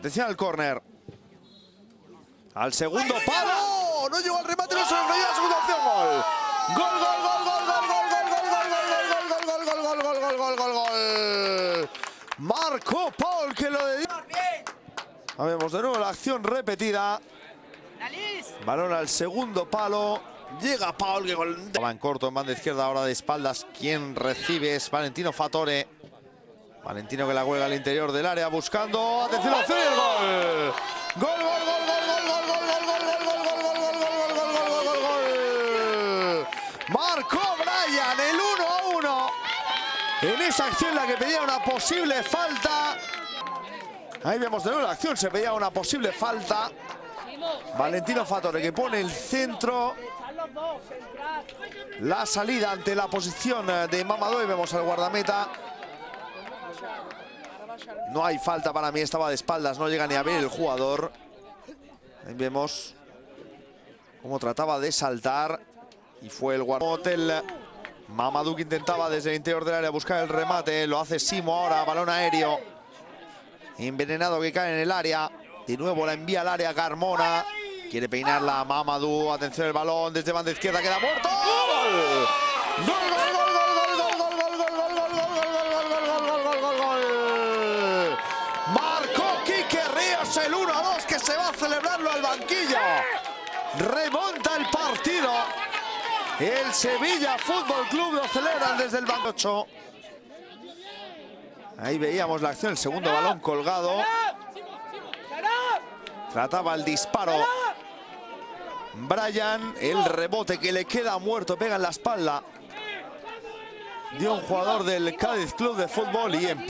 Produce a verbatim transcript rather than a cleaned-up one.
Atención al córner. Al segundo palo. No llegó al remate, no se lo llegó a la segunda opción. Gol. Gol, gol, gol, gol, gol, gol, gol, gol, gol, gol, gol, gol, gol, gol, gol, gol. Marcó Paul que lo dedica. Vemos de nuevo la acción repetida. Balón al segundo palo. Llega Paul que gol. Va en corto en banda izquierda, ahora de espaldas. Quien recibe es Valentino Fatore. Valentino que la juega al interior del área buscando. Atención, opción y el gol. Gol, gol, gol, gol, gol, gol, gol, gol, gol, gol, gol, gol, gol, gol, gol, gol, gol, gol, gol. Marcó Brian el uno a uno. En esa acción la que pedía una posible falta. Ahí vemos de nuevo la acción, se pedía una posible falta. Valentino Fatore que pone el centro. La salida ante la posición de Mamadou y vemos al guardameta. No hay falta para mí, estaba de espaldas, no llega ni a ver el jugador. Ahí vemos cómo trataba de saltar y fue el guardameta. Mamadou que intentaba desde el interior del área buscar el remate, lo hace Simo ahora, balón aéreo. Envenenado que cae en el área, de nuevo la envía al área Carmona. Quiere peinarla a Mamadou, atención el balón desde banda izquierda, queda muerto. ¡Gol! ¡Gol, gol, gol, gol, gol, gol, gol, gol, gol, gol, gol, gol, gol, gol, gol, gol, gol! Marcó Quique Ríos el uno a dos que se va a celebrarlo al banquillo. Remonta el partido. El Sevilla Fútbol Club lo celebran desde el banco ocho. Ahí veíamos la acción, el segundo balón colgado. Trataba el disparo. Brian, el rebote que le queda muerto, pega en la espalda de un jugador del Cádiz Club de Fútbol y en